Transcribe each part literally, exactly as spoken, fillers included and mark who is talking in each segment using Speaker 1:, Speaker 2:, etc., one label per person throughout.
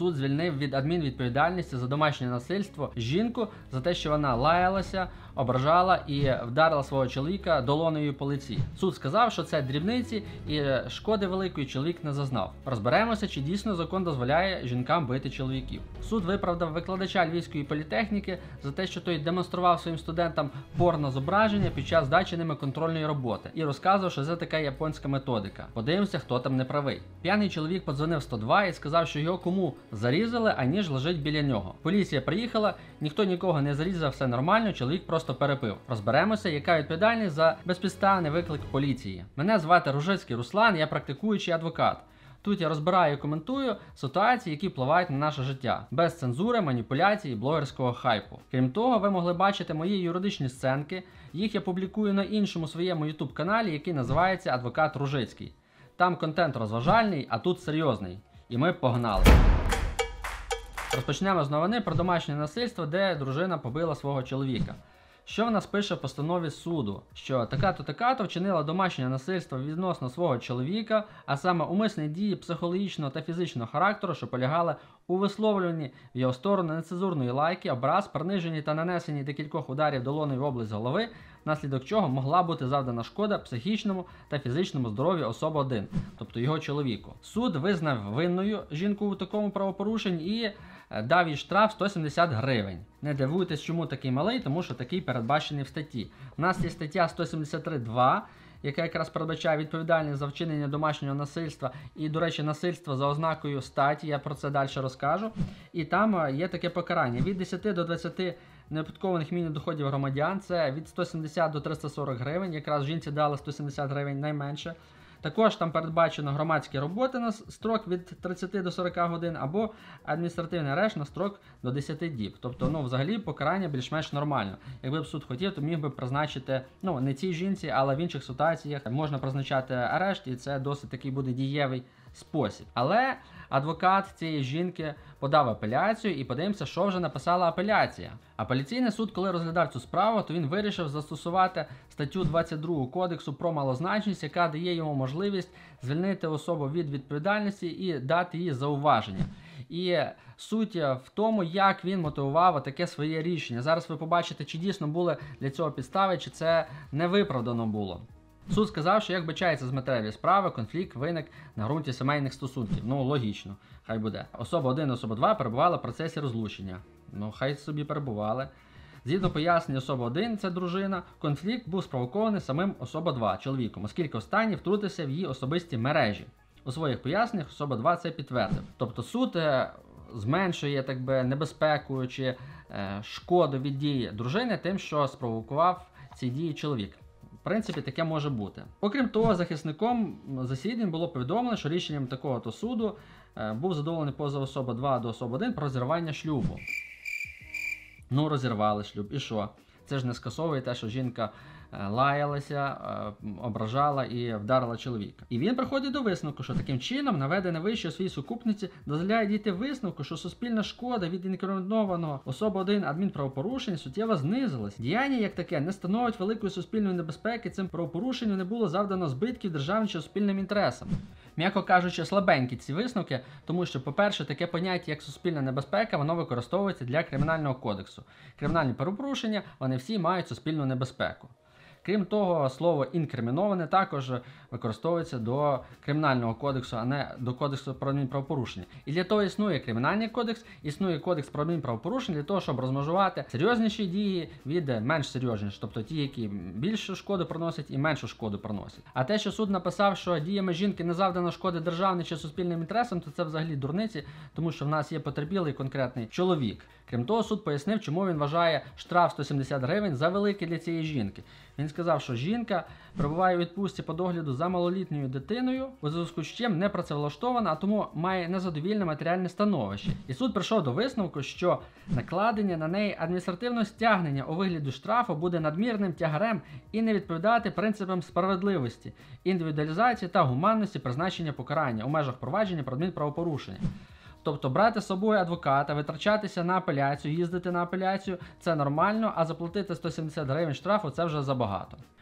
Speaker 1: суд звільнив від адмінвідповідальності за домашнє насильство жінку за те, що вона лаялася, ображала і вдарила свого чоловіка долонею по лиці. Суд сказав, що це дрібниці і шкоди великої чоловік не зазнав. Розберемося, чи дійсно закон дозволяє жінкам бити чоловіків. Суд виправдав викладача Львівської політехніки за те, що той демонстрував своїм студентам порнозображення під час здачі ними контрольної роботи і розказував, що це така японська методика. Подивимося, хто там не правий. П'яний чоловік подзвонив сто два і сказав, що його кому зарізали, аніж лежить біля нього. Поліція приїхала, ніхто нікого не зарізав, все нормально, чоловік просто перепив. Розберемося, яка відповідальність за безпідставний виклик поліції. Мене звати Ружицький Руслан, я практикуючий адвокат. Тут я розбираю і коментую ситуації, які впливають на наше життя, без цензури, маніпуляцій і блогерського хайпу. Крім того, ви могли бачити мої юридичні сценки, їх я публікую на іншому своєму ютуб каналі, який називається Адвокат Ружицький. Там контент розважальний, а тут серйозний. І ми погнали. Розпочнемо з новини про домашнє насильство, де дружина побила свого чоловіка. Що в нас пише в постанові суду? Що така-то така-то вчинила домашнє насильство відносно свого чоловіка, а саме умисні дії психологічного та фізичного характеру, що полягали у висловлюванні в його сторону нецензурної лайки, образ, приниженні та нанесенні декількох ударів долоною в область голови, внаслідок чого могла бути завдана шкода психічному та фізичному здоров'ю особи один, тобто його чоловіку. Суд визнав винною жінку у такому правопорушенні і дав їй штраф сто сімдесят гривень. Не дивуйтесь, чому такий малий, тому що такий передбачений в статті. У нас є стаття сто сімдесят три два, яка якраз передбачає відповідальність за вчинення домашнього насильства і, до речі, насильства за ознакою статі, я про це далі розкажу. І там є таке покарання від десяти до двадцяти неоподаткованих мінімумів доходів громадян, це від сто сімдесят до триста сорок гривень, якраз жінці дали сто сімдесят гривень найменше. Також там передбачено громадські роботи на строк від тридцяти до сорока годин або адміністративний арешт на строк до десяти діб. Тобто, ну, взагалі покарання більш-менш нормально. Якби б суд хотів, то міг би призначити, ну, не цій жінці, але в інших ситуаціях можна призначати арешт, і це досить такий буде дієвий спосіб. Але адвокат цієї жінки подав апеляцію, і подивимося, що вже написала апеляція. Апеляційний суд, коли розглядав цю справу, то він вирішив застосувати статтю двадцять другу Кодексу про малозначність, яка дає йому можливість звільнити особу від відповідальності і дати їй зауваження. І суть в тому, як він мотивував таке своє рішення. Зараз ви побачите, чи дійсно були для цього підстави, чи це не виправдано було. Суд сказав, що як вбачається з матеріалів справи, конфлікт виник на ґрунті сімейних стосунків. Ну, логічно, хай буде. Особа один і особа два перебували в процесі розлучення. Ну, хай собі перебували. Згідно пояснення особа один, це дружина, конфлікт був спровокований самим особа два, чоловіком, оскільки останній втрутився в її особисті мережі. У своїх поясненнях особа два це підтвердив. Тобто суд зменшує, так би, небезпеку чи е, шкоду від дії дружини тим, що спровокував ці дії чоловік. В принципі, таке може бути. Окрім того, захисником засідань було повідомлено, що рішенням такого-то суду е, був задоволений позов особа два до особи один про розірвання шлюбу. Ну, розірвали шлюб. І що? Це ж не скасовує те, що жінка е, лаялася, е, ображала і вдарила чоловіка. І він приходить до висновку, що таким чином наведене вище у своїй сукупниці дозволяє дійти висновку, що суспільна шкода від інкримінованого особи один адмінправопорушення суттєво знизилась. Діяння як таке не становить великої суспільної небезпеки, цим правопорушенням не було завдано збитків державним чи суспільним інтересам. М'яко кажучи, слабенькі ці висновки, тому що, по-перше, таке поняття, як суспільна небезпека, воно використовується для Кримінального кодексу. Кримінальні правопорушення, вони всі мають суспільну небезпеку. Крім того, слово «інкриміноване» також використовується до Кримінального кодексу, а не до Кодексу про адмінправопорушення. І для того існує Кримінальний кодекс, існує Кодекс про адмінправопорушення для того, щоб розмежувати серйозніші дії від менш серйозніших, тобто ті, які більшу шкоду приносять і меншу шкоду приносять. А те, що суд написав, що діями жінки не завдано шкоди державним чи суспільним інтересам, то це взагалі дурниці, тому що в нас є потерпілий конкретний чоловік. Крім того, суд пояснив, чому він вважає штраф сто сімдесят гривень за великий для цієї жінки. Він сказав, що жінка перебуває у відпустці по догляду за малолітньою дитиною, у зв'язку з чим не працевлаштована, а тому має незадовільне матеріальне становище. І суд прийшов до висновку, що накладення на неї адміністративного стягнення у вигляді штрафу буде надмірним тягарем і не відповідати принципам справедливості, індивідуалізації та гуманності призначення покарання у межах провадження про адмінправопорушення. Тобто брати з собою адвоката, витрачатися на апеляцію, їздити на апеляцію – це нормально, а заплатити сто сімдесят гривень штрафу – це вже забагато.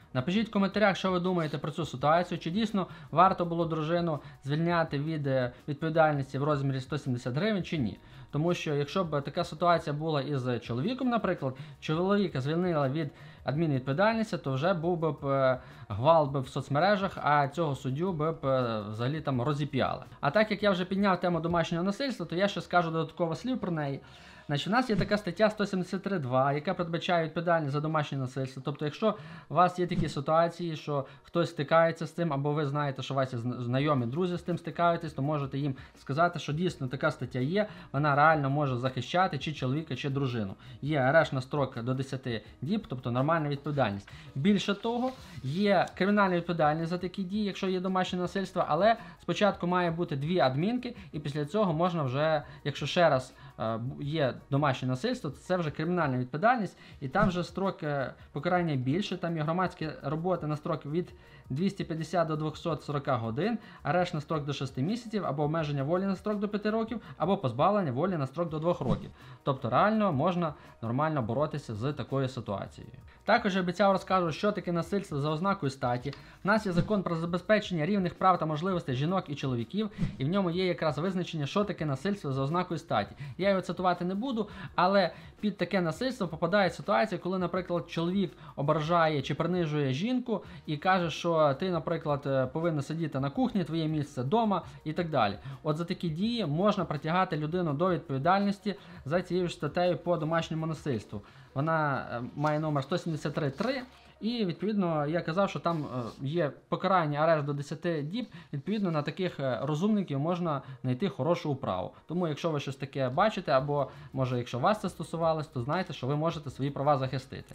Speaker 1: Напишіть в коментарях, що ви думаєте про цю ситуацію, чи дійсно варто було дружину звільняти від відповідальності в розмірі сто сімдесят гривень, чи ні. Тому що якщо б така ситуація була із чоловіком, наприклад, чоловіка звільнила від адмінвідповідальності, то вже був би б гвалт би в соцмережах, а цього суддю би б взагалі там розіп'яли. А так як я вже підняв тему домашнього насильства, то я ще скажу додатково слів про неї. Значить, у нас є така стаття сто сімдесят три два, яка передбачає відповідальність за домашнє насильство. Тобто, якщо у вас є такі ситуації, що хтось стикається з цим, або ви знаєте, що у вас є знайомі, друзі з тим стикаєтесь, то можете їм сказати, що дійсно така стаття є, вона реально може захищати чи чоловіка, чи дружину. Є арешт на строк до десяти діб, тобто нормальна відповідальність. Більше того, є кримінальна відповідальність за такі дії, якщо є домашнє насильство, але спочатку має бути дві адмінки, і після цього можна вже, якщо ще раз є домашнє насильство, то це вже кримінальна відповідальність, і там вже строк покарання більше, там є громадські роботи на строк від двісті п'ятдесят до двохсот сорока годин, арешт на строк до шести місяців, або обмеження волі на строк до п'яти років, або позбавлення волі на строк до двох років. Тобто реально можна нормально боротися з такою ситуацією. Також я обіцяв розкажу, що таке насильство за ознакою статі. У нас є закон про забезпечення рівних прав та можливостей жінок і чоловіків, і в ньому є якраз визначення, що таке насильство за ознакою статі. Я його цитувати не буду, але під таке насильство попадає ситуація, коли, наприклад, чоловік ображає чи принижує жінку і каже, що ти, наприклад, повинна сидіти на кухні, твоє місце вдома і так далі. От за такі дії можна притягати людину до відповідальності за цією ж статтею по домашньому насильству. Вона має номер сто сімдесят три три. І, відповідно, я казав, що там є покарання, арешт до десяти діб, відповідно, на таких розумників можна знайти хорошу управу. Тому, якщо ви щось таке бачите, або, може, якщо вас це стосувалось, то знайте, що ви можете свої права захистити.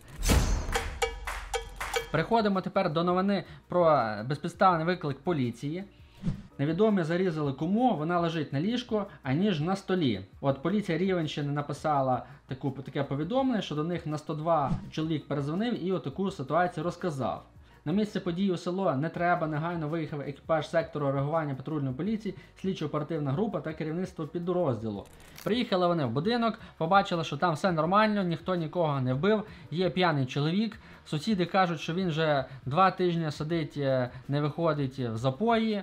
Speaker 1: Переходимо тепер до новини про безпідставний виклик поліції. Невідомі зарізали куму, вона лежить на ліжку, аніж на столі. От поліція Рівненщини написала таку, таке повідомлення, що до них на сто два чоловік перезвонив і отаку ситуацію розказав. На місце події у село не треба, негайно виїхав екіпаж сектору реагування патрульної поліції, слідчо-оперативна група та керівництво підрозділу. Приїхали вони в будинок, побачили, що там все нормально, ніхто нікого не вбив, є п'яний чоловік. Сусіди кажуть, що він вже два тижні сидить, не виходить в запої.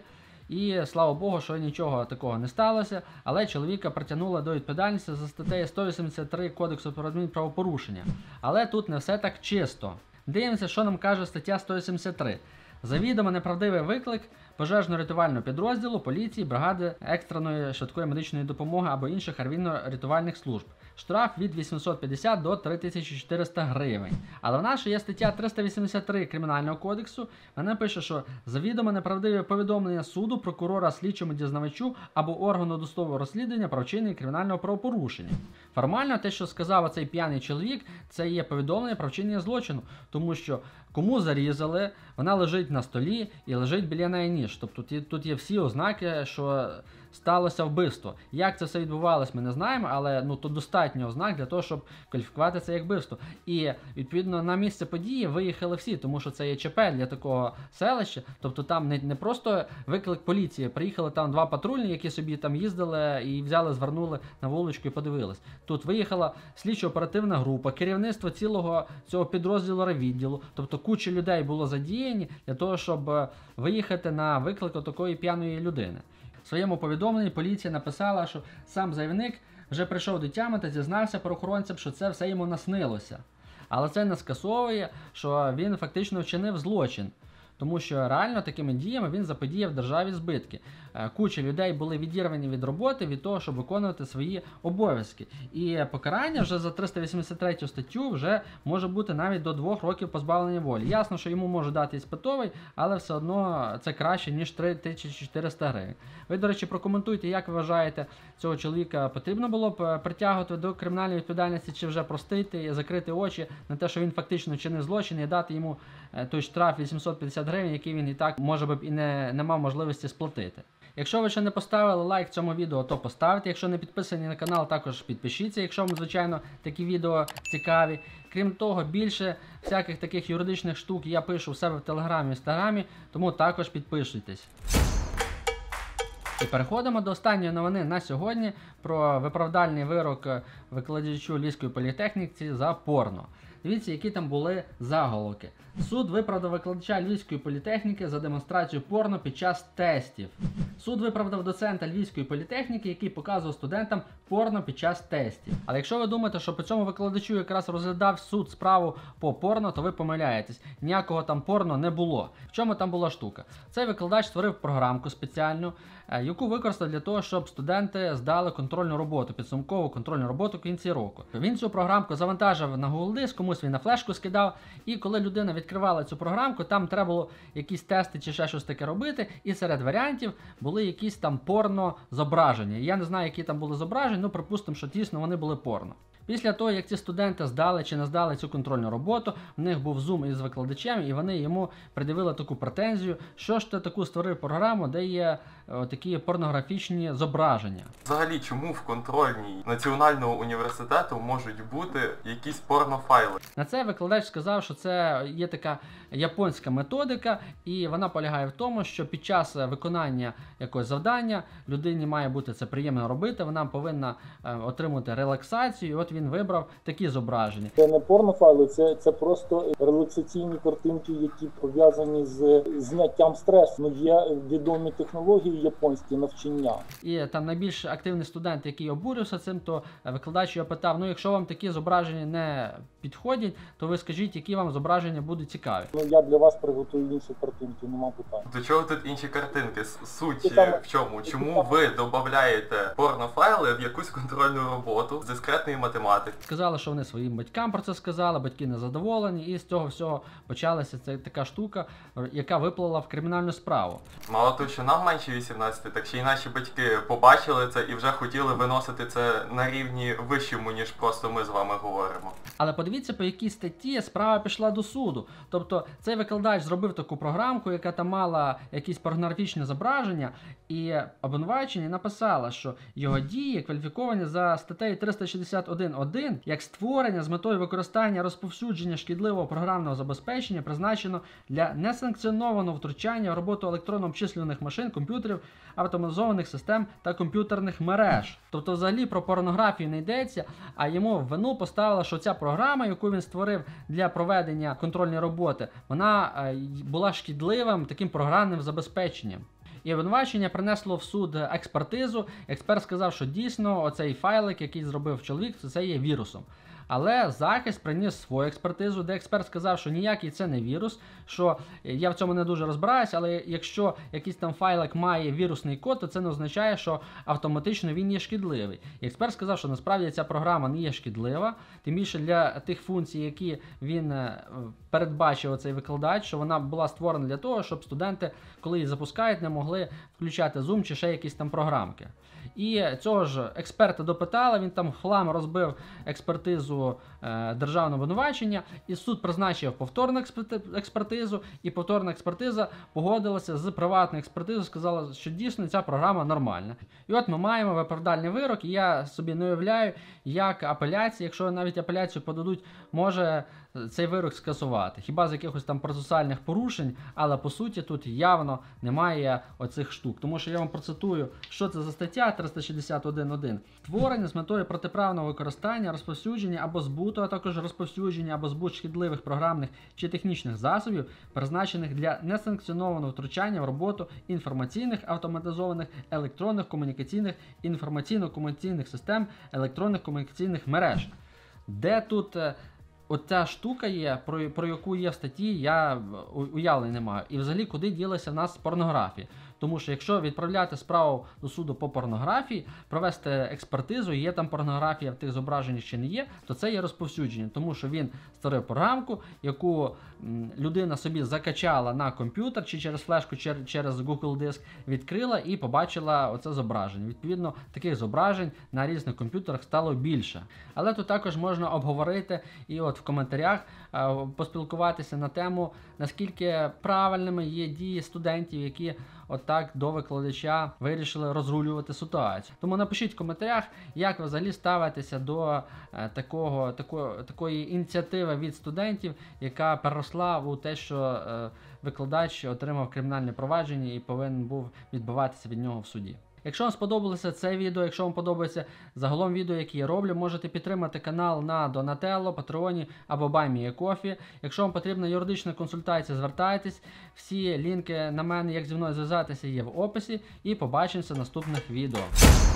Speaker 1: І слава Богу, що нічого такого не сталося, але чоловіка притягнули до відповідальності за статтею сто вісімдесят три Кодексу про адмінправопорушення. Але тут не все так чисто. Дивимося, що нам каже стаття сто вісімдесят три. Завідомо неправдивий виклик пожежно-рятувального підрозділу, поліції, бригади екстреної швидкої медичної допомоги або інших аварійно-рятувальних служб. Штраф від вісімсот п'ятдесят до три тисячі чотириста гривень. Але в нас є стаття триста вісімдесят три Кримінального кодексу. Вона пише, що завідомо неправдиве повідомлення суду, прокурора, слідчому дізнавачу або органу досудового розслідування про вчинення кримінального правопорушення. Формально те, що сказав оцей п'яний чоловік, це є повідомлення про вчинення злочину, тому що кому зарізали, вона лежить на столі і лежить біля неї ніж. Тобто тут є всі ознаки, що сталося вбивство. Як це все відбувалось, ми не знаємо, але ну, тут достатньо ознак для того, щоб кваліфікувати це як вбивство. І, відповідно, на місце події виїхали всі, тому що це є ЧП для такого селища. Тобто там не, не просто виклик поліції, приїхали там два патрульні, які собі там їздили і взяли, звернули на вуличку і подивились. Тут виїхала слідчо-оперативна група, керівництво цілого цього підрозділу райвідділу, тобто куча людей було задіяні для того, щоб виїхати на виклик такої п'яної людини. В своєму повідомленні поліція написала, що сам заявник вже прийшов до тями та зізнався правоохоронцям, що це все йому наснилося. Але це не скасовує, що він фактично вчинив злочин. Тому що реально такими діями він заподіяв державі збитки. Куча людей були відірвані від роботи, від того, щоб виконувати свої обов'язки. І покарання вже за триста вісімдесят третю статтю вже може бути навіть до двох років позбавлення волі. Ясно, що йому може дати іспитовий, але все одно це краще, ніж три тисячі чотириста гривень. Ви, до речі, прокоментуйте, як ви вважаєте, цього чоловіка потрібно було б притягувати до кримінальної відповідальності, чи вже простити і закрити очі на те, що він фактично вчинив злочин, і дати йому той штраф вісімсот п'ятдесят гривень, який він і так, може би, і не, не мав можливості сплатити. Якщо ви ще не поставили лайк цьому відео, то поставте. Якщо не підписані на канал, також підпишіться, якщо вам, звичайно, такі відео цікаві. Крім того, більше всяких таких юридичних штук я пишу в себе в Телеграмі і Інстаграмі, тому також підписуйтесь. І переходимо до останньої новини на сьогодні про виправдальний вирок викладачу Львівської політехніки за порно. Дивіться, які там були заголовки. Суд виправдав викладача Львівської політехніки за демонстрацію порно під час тестів. Суд виправдав доцента Львівської політехніки, який показував студентам порно під час тестів. Але якщо ви думаєте, що по цьому викладачу якраз розглядав суд справу по порно, то ви помиляєтесь. Ніякого там порно не було. В чому там була штука? Цей викладач створив програмку спеціальну, яку використав для того, щоб студенти здали контрольну роботу, підсумкову контрольну роботу в кінці року. Він цю програмку завантажив на Google диск, комусь він на флешку скидав, і коли людина відкривала цю програмку, там треба було якісь тести чи ще щось таке робити, і серед варіантів були якісь там порно зображення. Я не знаю, які там були зображення, ну припустимо, що дійсно вони були порно. Після того, як ці студенти здали чи не здали цю контрольну роботу, в них був зум із викладачем, і вони йому пред'явили таку претензію, що ж ти таку створив програму, де є о, такі порнографічні зображення.
Speaker 2: Взагалі, чому в контрольній Національного університету можуть бути якісь порнофайли?
Speaker 1: На це викладач сказав, що це є така японська методика, і вона полягає в тому, що під час виконання якогось завдання людині має бути це приємно робити, вона повинна е, отримати релаксацію, і от він вибрав такі зображення.
Speaker 3: Це не порнофайли, це, це просто релаксаційні картинки, які пов'язані з зняттям стресу. Ну, є відомі технології японські навчання.
Speaker 1: І там найбільш активний студент, який обурився цим, то викладач його питав, ну якщо вам такі зображення не підходять, то ви скажіть, які вам зображення будуть цікаві.
Speaker 3: Ну я для вас приготую інші картинки, нема питань.
Speaker 2: До чого тут інші картинки? Суть
Speaker 3: там,
Speaker 2: в чому? Чому ви додаєте порнофайли в якусь контрольну роботу з дискретної математики?
Speaker 1: Сказали, що вони своїм батькам про це сказали, батьки незадоволені, і з цього всього почалася ця така штука, яка виплила в кримінальну справу.
Speaker 2: Мало того, що нам менше вісімнадцяти, так ще й наші батьки побачили це і вже хотіли виносити це на рівні вищому, ніж просто ми з вами говоримо.
Speaker 1: Але подивіться, по якій статті справа пішла до суду. Тобто цей викладач зробив таку програмку, яка там мала якісь порнографічне зображення, і обвинувачення написала, що його дії кваліфіковані за статтею триста шістдесят один один як створення з метою використання розповсюдження шкідливого програмного забезпечення, призначено для несанкціонованого втручання в роботу електронно-обчислюваних машин, комп'ютерів, автоматизованих систем та комп'ютерних мереж. Тобто взагалі про порнографію не йдеться, а йому в вину поставила, що ця програма, яку він створив для проведення контрольної роботи, вона е, була шкідливим таким програмним забезпеченням. І обвинувачення принесло в суд експертизу. Експерт сказав, що дійсно оцей файлик, який зробив чоловік, це є вірусом. Але захист приніс свою експертизу, де експерт сказав, що ніякий це не вірус, що я в цьому не дуже розбираюся, але якщо якийсь там файлик має вірусний код, то це не означає, що автоматично він є шкідливий. І експерт сказав, що насправді ця програма не є шкідлива, тим більше для тих функцій, які він передбачив цей викладач, що вона була створена для того, щоб студенти, коли її запускають, не могли включати Zoom чи ще якісь там програмки. І цього ж експерта допитали, він там хлам розбив експертизу е, державного обвинувачення, і суд призначив повторну експертизу, і повторна експертиза погодилася з приватною експертизою, сказала, що дійсно ця програма нормальна. І от ми маємо виправдальний вирок, і я собі не уявляю, як апеляція, якщо навіть апеляцію подадуть, може цей вирок скасувати. Хіба з якихось там процесуальних порушень, але по суті тут явно немає оцих штук. Тому що я вам процитую, що це за стаття триста шістдесят один один. Творення з метою протиправного використання, розповсюдження або збуту, а також розповсюдження або збут шкідливих програмних чи технічних засобів, призначених для несанкціонованого втручання в роботу інформаційних, автоматизованих, електронних, комунікаційних, інформаційно-комунікаційних систем, електронних комунікаційних мереж. Де тут оця штука є, про, про яку є в статті, я уявлення не маю. І взагалі, куди ділася в нас порнографія. Тому що якщо відправляти справу до суду по порнографії, провести експертизу, є там порнографія в тих зображеннях чи не є, то це є розповсюдження. Тому що він створив програмку, яку людина собі закачала на комп'ютер, чи через флешку, чи через Google диск, відкрила і побачила оце зображення. Відповідно, таких зображень на різних комп'ютерах стало більше. Але тут також можна обговорити і от в коментарях е, поспілкуватися на тему, наскільки правильними є дії студентів, які отак до викладача вирішили розрулювати ситуацію. Тому напишіть в коментарях, як ви взагалі ставитеся до е, такого, тако, такої ініціативи від студентів, яка переросла у те, що е, викладач отримав кримінальне провадження і повинен був відбиватися від нього в суді. Якщо вам сподобалося це відео, якщо вам подобається загалом відео, які я роблю, можете підтримати канал на Donatello, Патреоні або Buy Me a Coffee. Якщо вам потрібна юридична консультація, звертайтесь. Всі лінки на мене, як зі мною зв'язатися, є в описі. І побачимося в наступних відео.